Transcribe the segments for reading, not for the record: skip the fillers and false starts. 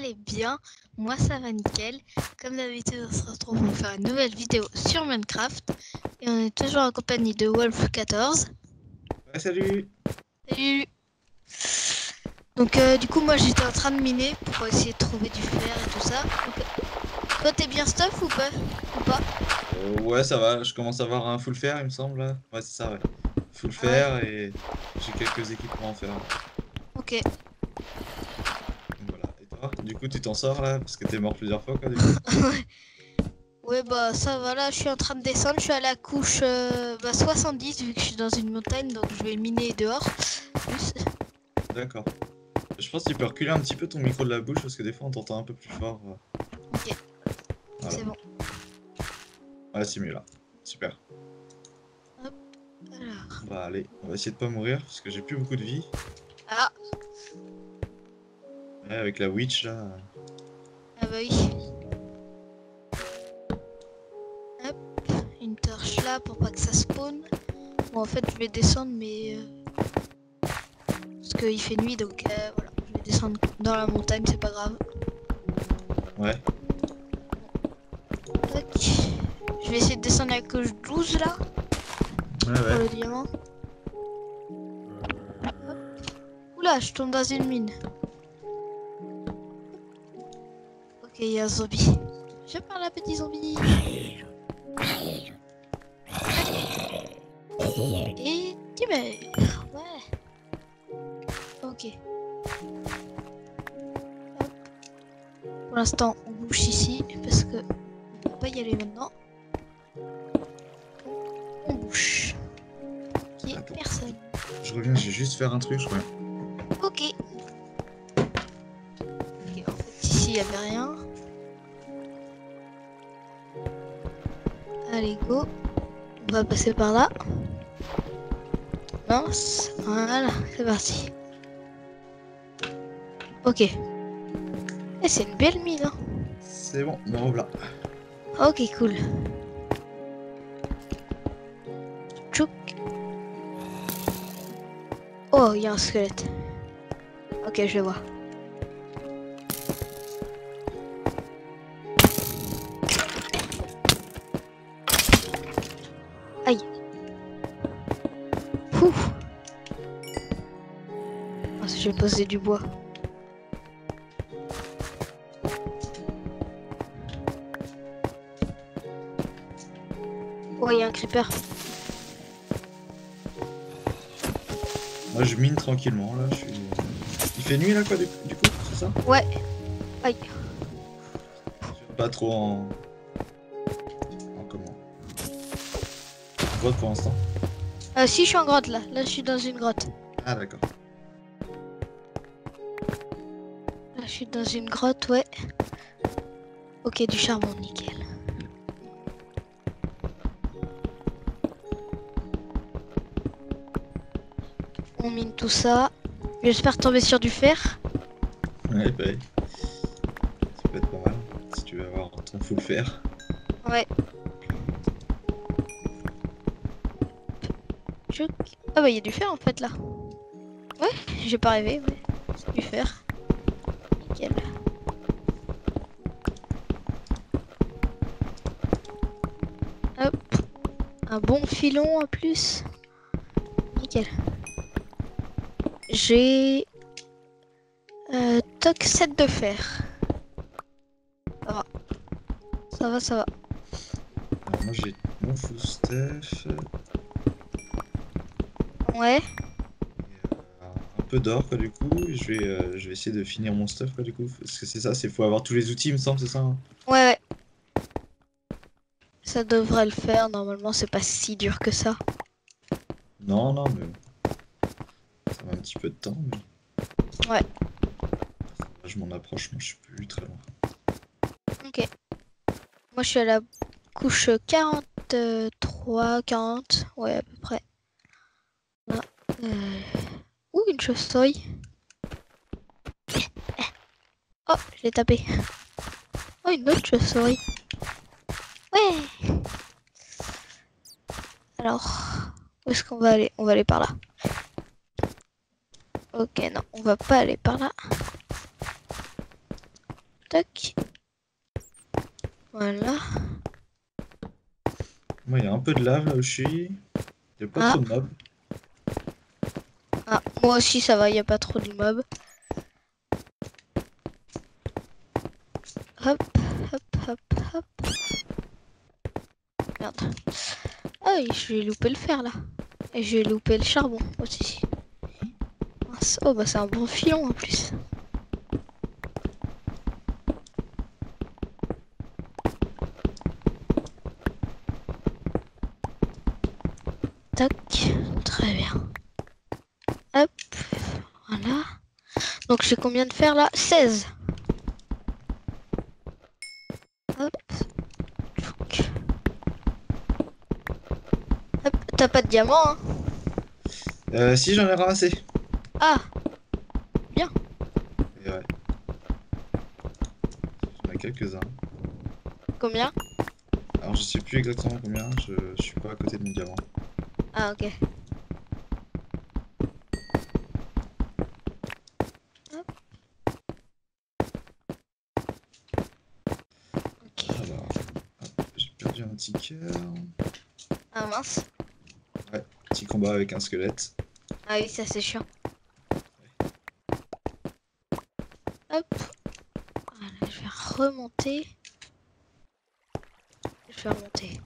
allez bien. Moi ça va nickel. Comme d'habitude on se retrouve pour faire une nouvelle vidéo sur Minecraft. Et on est toujours en compagnie de Wolf14. Ouais, salut. Salut. Donc du coup moi j'étais en train de miner pour essayer de trouver du fer et tout ça. Donc, toi t'es bien stuff ou pas? Ouais, ça va, je commence à avoir un full fer, il me semble, là. Ouais, c'est ça, ouais. Full Ah ouais. fer et j'ai quelques équipements en fer. Ok. Donc voilà. Et toi, du coup, tu t'en sors, là? Parce que t'es mort plusieurs fois, quoi, du coup. Ouais bah ça va là, je suis en train de descendre, je suis à la couche 70 vu que je suis dans une montagne donc je vais miner dehors. Plus. D'accord. Je pense que tu peux reculer un petit peu ton micro de la bouche, parce que des fois, on t'entend un peu plus fort. Ok, Voilà. c'est bon. Ouais, c'est mieux, là. Super. Hop, alors. Bah, allez, on va essayer de pas mourir, parce que j'ai plus beaucoup de vie. Ah, Ouais, avec la witch, là. ah bah oui. Hop, une torche là pour pas que ça spawn. Bon en fait je vais descendre mais parce qu'il fait nuit donc voilà, je vais descendre dans la montagne, c'est pas grave. Ouais. Tac. Je vais essayer de descendre à la couche 12 là Ouais, pour ouais. le diamant. Hop. Oula, je tombe dans une mine. Ok, il y a un zombie. Je parle à petit zombie. Et tu meurs. Ouais. Ok. Hop. Pour l'instant, on bouge ici parce que on peut pas y aller maintenant. On bouge. Ok, Attends. personne. Je reviens, je vais juste faire un truc, je reviens. Ok. Ok, en fait ici il y avait rien. Allez go. On va passer par là. Mince. Voilà, c'est parti. Ok. Et c'est une belle mine, hein. C'est bon, me revoilà. Ok, cool. Tchouk. Oh, il y a un squelette. Ok, je le vois. Aïe. Ouf. Oh, j'ai posé du bois. Oh, il y a un creeper. Moi, je mine tranquillement, là, je suis... Il fait nuit, là, quoi, du coup, c'est ça? Ouais. Aïe. Pas trop en comment? En grotte pour l'instant. Si, je suis en grotte là. Là, je suis dans une grotte. Ah, d'accord. Là, je suis dans une grotte, ouais. Ok, du charbon, nickel. On mine tout ça. J'espère tomber sur du fer. Ouais, bah, ouais. Ça peut être pas mal, si tu veux avoir ton full fer. Ouais. Tchouk. Ah bah, il y a du fer en fait là. Ouais, j'ai pas rêvé, ouais. C'est du fer. Nickel. Hop. Un bon filon en plus. Nickel. J'ai... toc 7 de fer. Ça va. Ça va, ça va. Alors, moi, j'ai mon full stuff. Ouais. Et, un peu d'or, quoi, du coup. Et je vais essayer de finir mon stuff, quoi, du coup. Parce que c'est ça, c'est faut avoir tous les outils, il me semble, c'est ça, hein? Ouais, ouais. Ça devrait le faire. Normalement, c'est pas si dur que ça. Non, non, mais ça met un petit peu de temps, mais Ouais. là, je m'en approche, moi, je suis plus très loin. Ok. Moi, je suis à la couche 43, 40. Ouais, à peu près. Là. Ouh, une chauve-souris. Oh, je l'ai tapé. Oh, une autre chauve-souris. Ouais. Alors, où est-ce qu'on va aller? On va aller par là. Ok, non, on va pas aller par là. Tac. Voilà. Moi, il y a un peu de lave là où je suis. Il n'y a pas Ah. trop de mobs. Ah, moi aussi ça va, il n'y a pas trop de mobs. Hop, hop, hop, hop. Merde. Ah oui, je vais louper le fer là. Et je vais louper le charbon aussi. Mince. Oh bah c'est un bon filon en plus. Tac, très bien. Hop, voilà. Donc j'ai combien de fer là? 16. Hop. Tchouk. Hop, t'as pas de diamant hein? Si, j'en ai ramassé. Ah, bien. Et ouais, j'en ai quelques-uns. Combien? Alors, je sais plus exactement combien. Je suis pas à côté de mon diamant. Ah ok. Hop. Ok. Alors, hop, j'ai perdu un petit cœur. Ah mince. Ouais, petit combat avec un squelette. Ah oui, ça c'est chiant. Hop. Voilà, je vais remonter. Je vais remonter.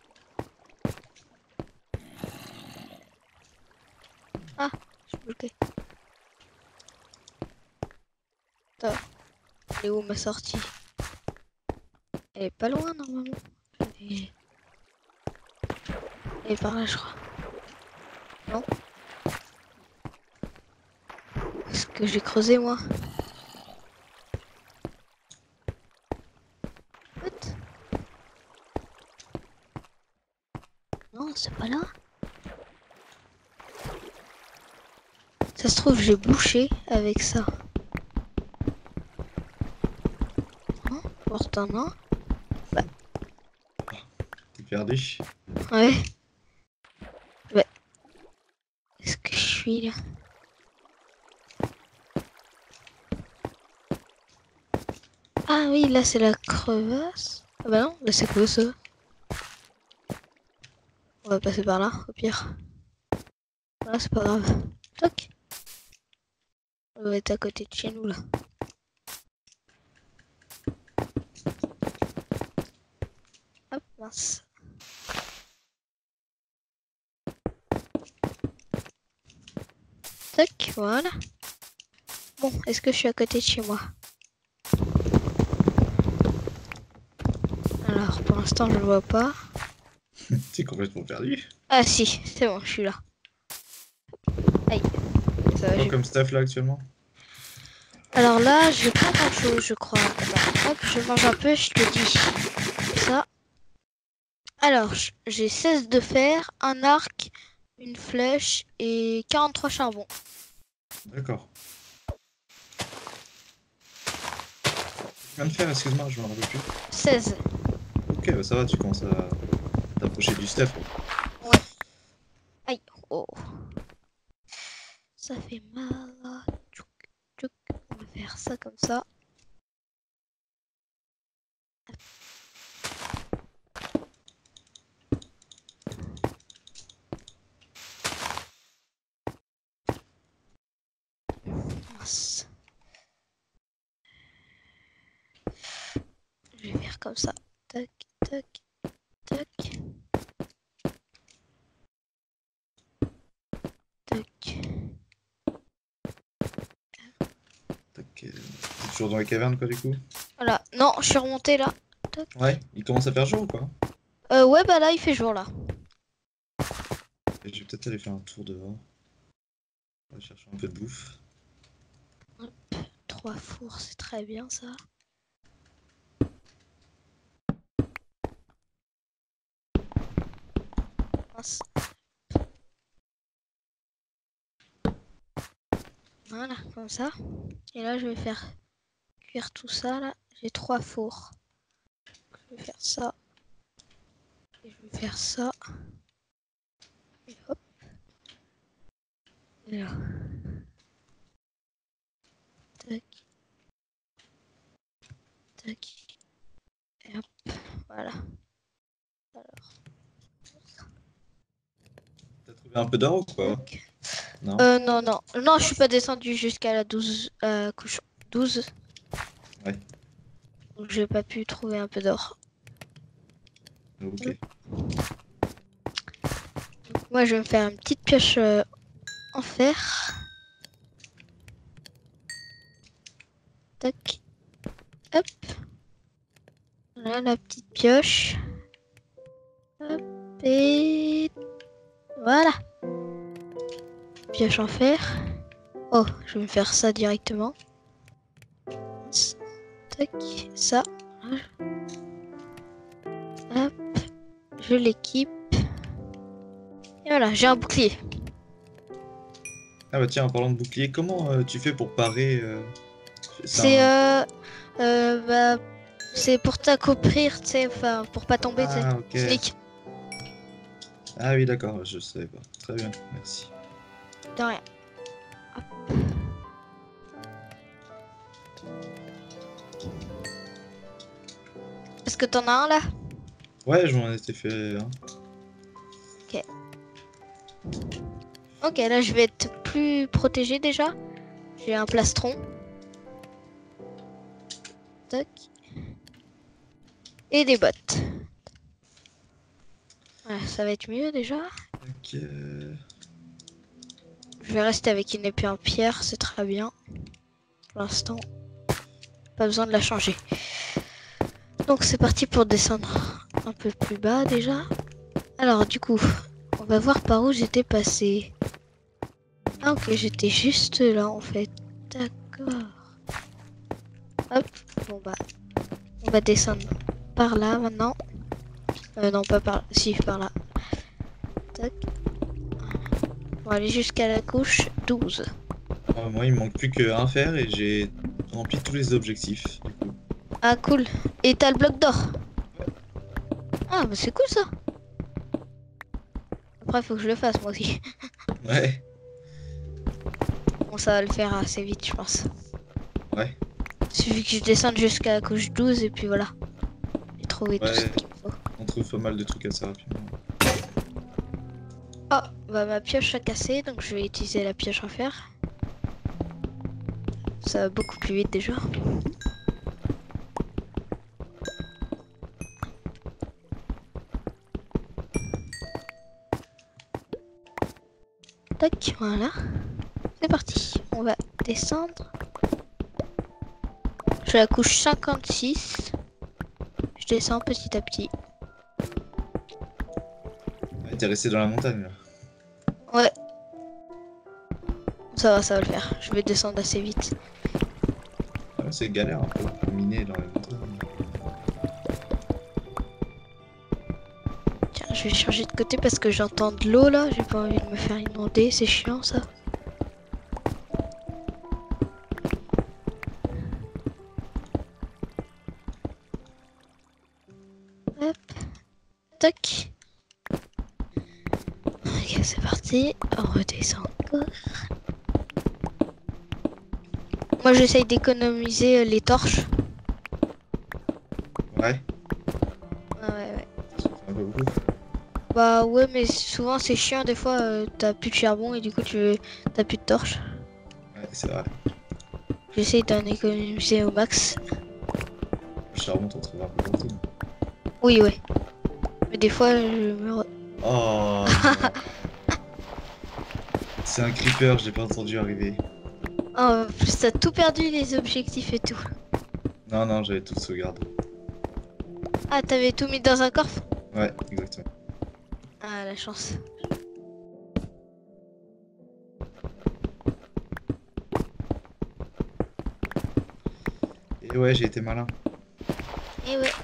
Ah, je suis bloqué. Attends, elle est où ma sortie? Elle est pas loin normalement. Elle est par là je crois. Non? Est-ce que j'ai creusé moi? What? Non, c'est pas là. Ça se trouve j'ai bouché avec ça. Hein? Pourtant non. T'es perdu. Ouais. Ouais. Est-ce que je suis là? Ah oui, là c'est la crevasse. Ah bah non, là c'est quoi ça? On va passer par là, au pire. Voilà, c'est pas grave. Toc. On va être à côté de chez nous là. Hop, mince. Tac, voilà. Bon, est-ce que je suis à côté de chez moi? Alors, pour l'instant, je le vois pas. T'es complètement perdu. Ah si, c'est bon, je suis là. Aïe, ça va, Quoi j'ai... comme stuff là actuellement? Alors là, j'ai pas grand-chose, je crois. Attends, hop, je mange un peu, je te dis. Ça. Alors, j'ai 16 de fer, un arc, une flèche et 43 charbons. D'accord. Combien de faire, excuse-moi, je m'en rappelle plus. 16. Ok, bah ça va, tu commences à t'approcher du stuff. Ouais. Aïe, oh. Ça fait mal. Tchouk, tchouk. On va faire ça comme ça. Mince. Je vais faire comme ça. Tac, tac, tac. Tac. T'es toujours dans la caverne quoi du coup? Voilà. Non, je suis remontée là. Tac. Ouais, il commence à faire jour ou pas? Ouais, bah là, il fait jour là. Et je vais peut-être aller faire un tour dehors. On va chercher un peu de bouffe. 3 fours, c'est très bien ça. Mince. Voilà, comme ça. Et là, je vais faire cuire tout ça là. J'ai 3 fours. Je vais faire ça. Et je vais faire ça. Et hop. Et là. Tac. T'as trouvé un peu d'or ou quoi? Tac. Non? Non, non. Non, je suis pas descendu jusqu'à la 12 couche 12. Ouais, Donc j'ai pas pu trouver un peu d'or. ok. Moi, je vais me faire une petite pioche en fer. Tac. Hop. Voilà la petite pioche. Hop. Et voilà. Pioche en fer. Oh, je vais me faire ça directement. Tac. Ça. Hop. Je l'équipe. Et voilà, j'ai un bouclier. Ah bah tiens, en parlant de bouclier, comment tu fais pour parer C'est un... bah, c'est pour t'accouplir, tu sais, enfin pour pas tomber, tu sais. Ah ok. Sneak, Ah oui d'accord, je savais pas. Très bien, merci. de rien. Est-ce que t'en as un là? Ouais, je m'en étais fait un. Ok. Ok, là je vais être plus protégé déjà. J'ai un plastron. Tac. Et des bottes. Ouais, ça va être mieux déjà. Ok. Je vais rester avec une épée en pierre, c'est très bien. Pour l'instant, pas besoin de la changer. Donc c'est parti pour descendre un peu plus bas déjà. Alors du coup, on va voir par où j'étais passé. Ah ok, j'étais juste là en fait. D'accord. Hop, bon bah, on va descendre par là maintenant. Non, pas par là. Si, par là. Tac. On va aller jusqu'à la couche 12. Ah, moi, il me manque plus qu'un fer et j'ai rempli tous les objectifs, du coup. Ah cool. Et t'as le bloc d'or. Ah bah c'est cool ça. Après, faut que je le fasse moi aussi. Ouais, Bon, ça va le faire assez vite, je pense. ouais, Il suffit que je descende jusqu'à la couche 12 et puis voilà. J'ai trouvé tout ce ouais. qu'il faut. On trouve pas mal de trucs assez rapidement. Ah, bah ma pioche a cassé, donc je vais utiliser la pioche en fer. Ça va beaucoup plus vite déjà. Tac, voilà. C'est parti. On va descendre. Je suis à la couche 56. Je descends petit à petit. Ouais, t'es resté dans la montagne, là. Ouais, ça va le faire. Je vais descendre assez vite. Ah, c'est galère un peu pour miner dans les montagnes. Tiens, je vais changer de côté parce que j'entends de l'eau là. J'ai pas envie de me faire inonder. C'est chiant ça. Hop. Tac. Ok, c'est parti. On redescend encore. Moi, j'essaye d'économiser les torches. Ouais, Ouais. ça fait un peu beaucoup. Bah ouais, mais souvent c'est chiant. Des fois, t'as plus de charbon et du coup, t'as plus de torches. Ouais, c'est vrai. J'essaye d'en économiser au max. Le charbon, t'en trouves un peu partout. Oui, ouais. Mais des fois, je me... Oh non. C'est un creeper, je l'ai pas entendu arriver. Oh, en plus, t'as tout perdu, les objectifs et tout. Non, non, j'avais tout sauvegarde. Ah, t'avais tout mis dans un coffre? Ouais, exactement. Ah, la chance. Et ouais, j'ai été malin. Et ouais.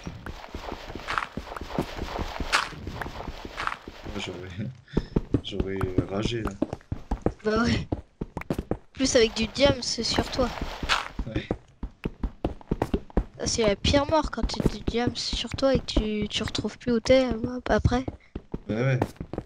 Ouais, j'aurais ragé, là. Bah ouais. Plus avec du diams sur toi. Ouais. Ça, c'est la pire mort quand tu as du diams sur toi et que tu retrouves plus où t'es après. Ouais, ouais.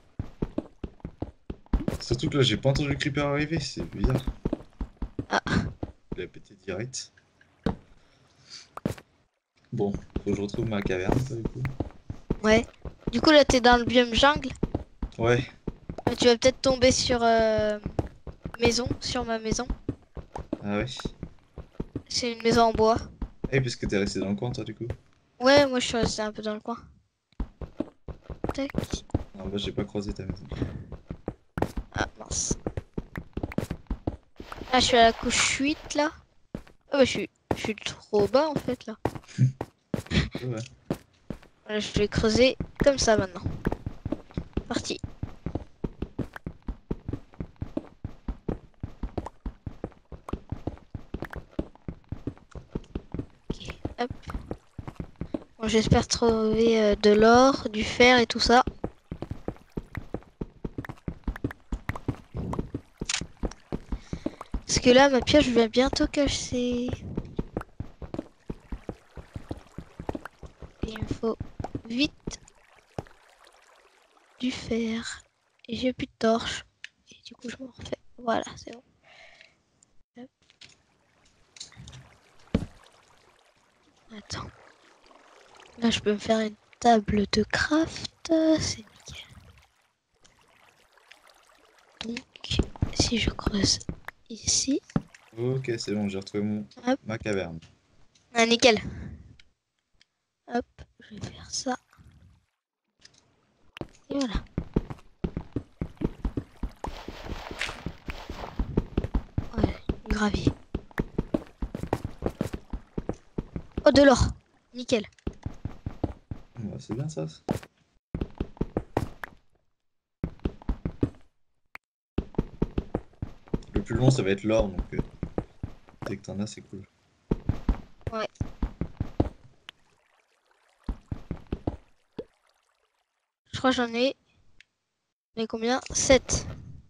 Surtout que là, j'ai pas entendu le creeper arriver, c'est bizarre. Ah, Il a pété direct. Bon, faut que je retrouve ma caverne, ça, du coup. ouais. Du coup, là, t'es dans le biome jungle. Ouais. Tu vas peut-être tomber sur maison, sur ma maison. Ah ouais. C'est une maison en bois. Eh, parce que t'es resté dans le coin, toi, du coup. Ouais, moi, je suis resté un peu dans le coin. Tac. Non, moi, j'ai pas croisé ta maison. Ah, mince. Ah, je suis à la couche 8, là. Ah, bah, je suis trop bas, en fait, là. Ouais. Voilà, je vais creuser comme ça, maintenant. Parti. Ok, hop. Bon, j'espère trouver de l'or, du fer et tout ça. Parce que là, ma pioche va bientôt casser. Et il me faut vite du fer. Et j'ai plus de torche. Et du coup, je m'en refais. Voilà, c'est bon. Hop. Attends. Là, je peux me faire une table de craft. C'est nickel. Donc, si je creuse ici. Ok, c'est bon, j'ai retrouvé Hop. ma caverne. Ah, nickel. Hop, je vais faire ça. Et voilà. Ouais, du gravier. Oh, de l'or. Nickel. Ouais, c'est bien ça. Le plus long, ça va être l'or, donc dès que t'en as, c'est cool. Ouais. Je crois que j'en ai. Mais combien? 7.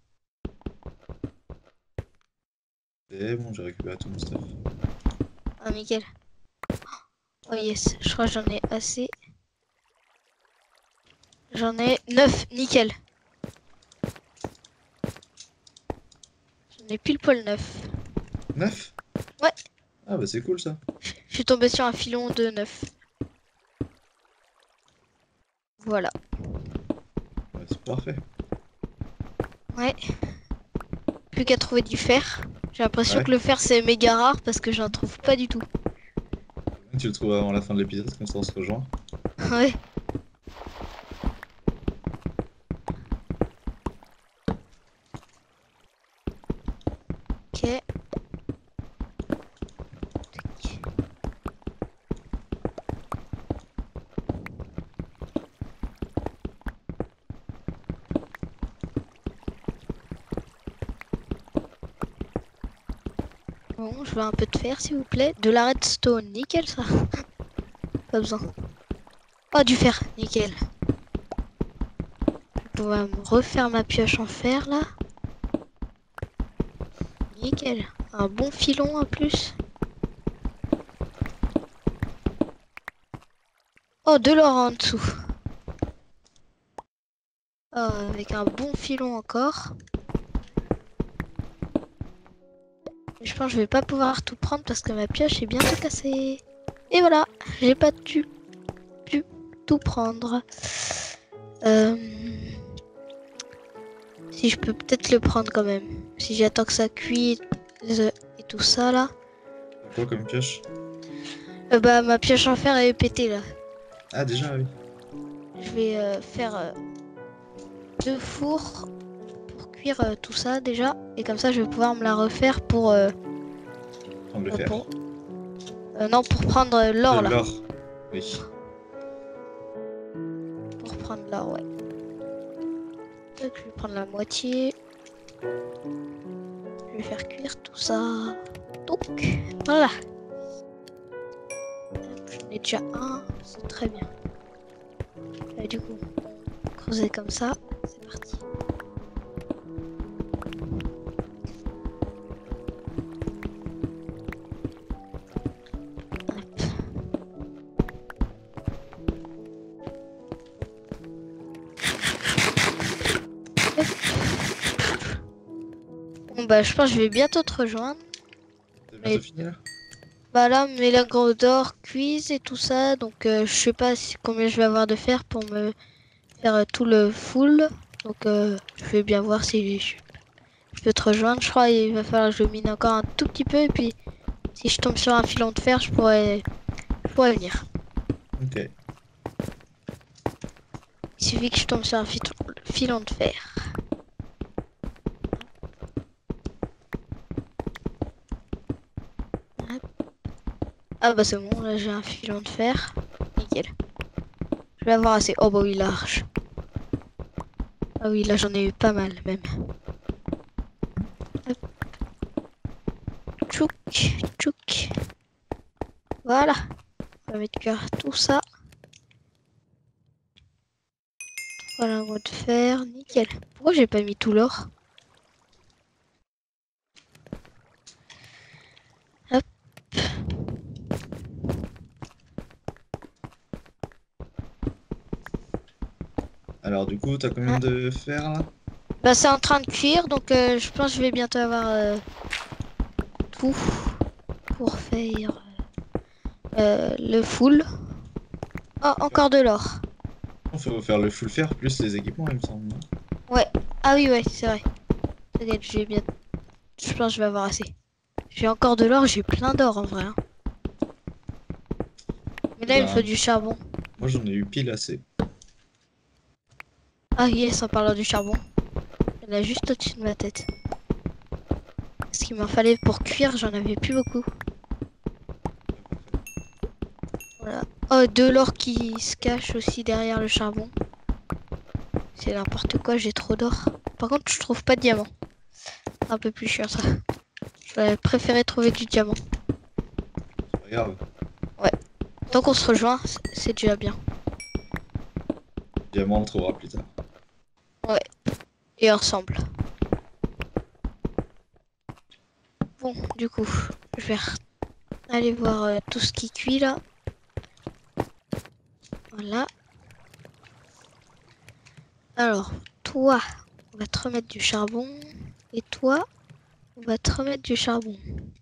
C'est bon, j'ai récupéré tout mon stuff. Ah, nickel. Oh yes, je crois que j'en ai assez. J'en ai 9, nickel. J'en ai pile poil 9. 9? Ouais. Ah bah c'est cool ça. Je suis tombé sur un filon de 9. Voilà. Ouais, c'est parfait. Ouais. Plus qu'à trouver du fer. J'ai l'impression Ouais. que le fer c'est méga rare parce que j'en trouve pas du tout. Tu le trouves avant la fin de l'épisode, comme ça on se rejoint. Ouais. Ok. Bon, je veux un peu de fer s'il vous plaît. De la redstone, nickel ça. Pas besoin. Oh, du fer, nickel. Je vais pouvoir me refaire ma pioche en fer là. Nickel. Un bon filon en plus. Oh, de l'or en dessous. Oh, avec un bon filon encore. Je pense que je vais pas pouvoir tout prendre parce que ma pioche est bientôt cassée. Et voilà, j'ai pas pu tout prendre. Si je peux peut-être le prendre quand même. Si j'attends que ça cuise et tout ça là. Quoi comme pioche? Bah ma pioche en fer est pétée là. Ah déjà oui. Je vais faire 2 fours pour cuire tout ça déjà. Et comme ça je vais pouvoir me la refaire pour... Prendre le fer. non, pour prendre l'or là. L'or. Oui. Pour prendre l'or, ouais. Donc, je vais prendre la moitié. Je vais faire cuire tout ça. Donc, voilà. J'en ai déjà un, c'est très bien. Et du coup, creuser comme ça, c'est parti. Hop. Bon bah je pense que je vais bientôt te rejoindre. T'as bientôt fini là? Bah là mes lingots d'or cuisent et tout ça, donc je sais pas combien je vais avoir de fer pour me faire tout le full. Donc je vais bien voir si je peux te rejoindre. Je crois qu'il va falloir que je mine encore un tout petit peu. Et puis si je tombe sur un filon de fer, je pourrais venir. Ok. Il suffit que je tombe sur un filon de fer. Hop. Ah bah c'est bon, là j'ai un filon de fer. Nickel. Je vais avoir assez. Oh bah oui, large. Ah oui, là j'en ai eu pas mal même. Hop. Tchouk, tchouk. Voilà. On va mettre cœur tout ça. Voilà, un de fer. Nickel. Pourquoi j'ai pas mis tout l'or? Hop. Alors du coup, t'as combien Ah. de fer là? Bah c'est en train de cuire, donc je pense que je vais bientôt avoir tout pour faire le full. Oh, encore de l'or. Il faut faire le full fer plus les équipements, il me semble. Non. Ouais. Ah oui, ouais, c'est vrai. T'inquiète, je pense que je vais avoir assez. J'ai encore de l'or, j'ai plein d'or en vrai, hein. Mais Eh là, il me faut ben, du charbon. moi j'en ai eu pile assez. Ah yes, en parlant du charbon. Il y en a juste au-dessus de ma tête. Ce qu'il m'en fallait pour cuire, j'en avais plus beaucoup. Voilà. Oh, de l'or qui se cache aussi derrière le charbon. C'est n'importe quoi, j'ai trop d'or. Par contre, je trouve pas de diamant. Un peu plus chiant ça. J'aurais préféré trouver du diamant. C'est pas grave. Tant qu'on se rejoint, c'est déjà bien. Diamant, on le trouvera plus tard. Ouais. Et ensemble. Bon, du coup, je vais aller voir tout ce qui cuit là. Voilà. Alors, toi, on va te remettre du charbon. Et toi, on va te remettre du charbon.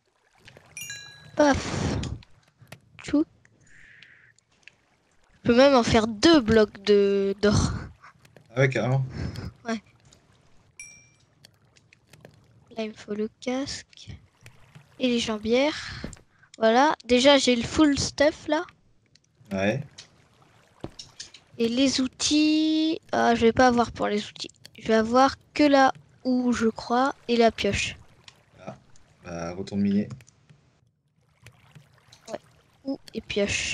Paf. Tchou. Je peux même en faire 2 blocs d'or. Ah ouais, carrément. Ouais. Là, il me faut le casque. Et les jambières. Voilà. Déjà, j'ai le full stuff là. Ouais. Et les outils... Ah, je vais pas avoir pour les outils. Je vais avoir que la houe, je crois, et la pioche. Ah. Bah, retourne miner. Ouais. Houe et pioche.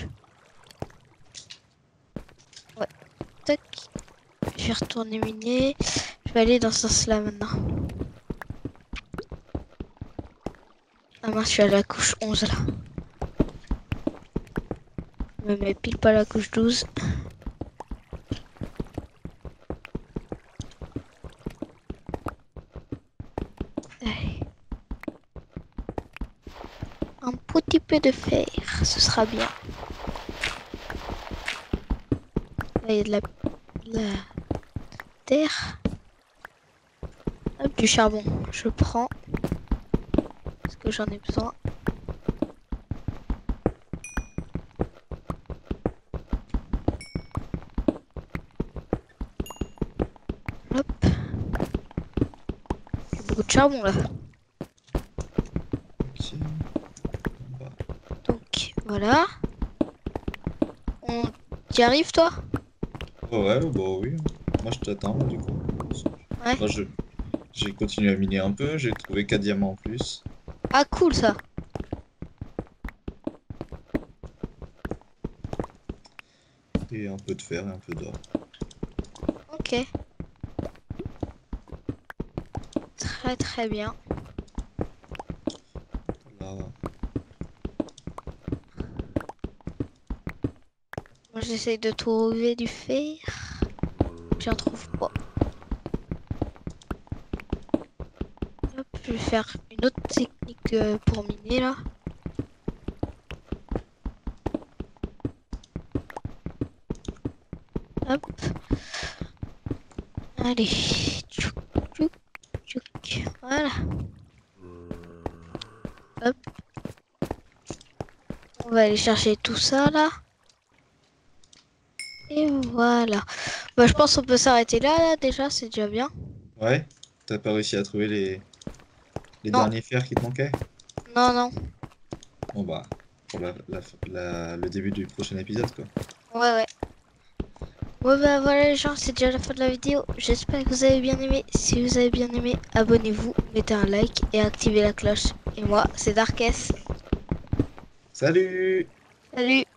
Ouais. Tac. Je vais retourner miner. Je vais aller dans ce sens-là maintenant. Ah mince, je suis à la couche 11 là. Je me mets pile pas à la couche 12. Allez. Un petit peu de fer, ce sera bien. Là, il y a de la terre. Hop, du charbon. Je prends. Parce que j'en ai besoin. Hop. J'ai beaucoup de charbon là. Ok. Bah, Donc voilà. On t'y arrive toi? oh ouais, bah oui. Moi je t'attends du coup. Ouais. Moi, j'ai continué à miner un peu, j'ai trouvé 4 diamants en plus. Ah cool ça. Et un peu de fer et un peu d'or. Ok. Très très bien. Voilà. Moi j'essaye de trouver du fer. J'en trouve pas. Hop, je vais faire une autre technique pour miner là. Hop. Allez. Tchouk, tchouk, tchouk. Voilà. Hop. On va aller chercher tout ça là. Et voilà. Bah, je pense qu'on peut s'arrêter là, déjà, c'est déjà bien. Ouais? T'as pas réussi à trouver les Non, derniers fers qui te manquaient? non, non. Bon bah, pour le début du prochain épisode, quoi. Ouais, ouais. Ouais, bah voilà les gens, c'est déjà la fin de la vidéo. J'espère que vous avez bien aimé. Si vous avez bien aimé, abonnez-vous, mettez un like et activez la cloche. Et moi, c'est Darkest. Salut! Salut!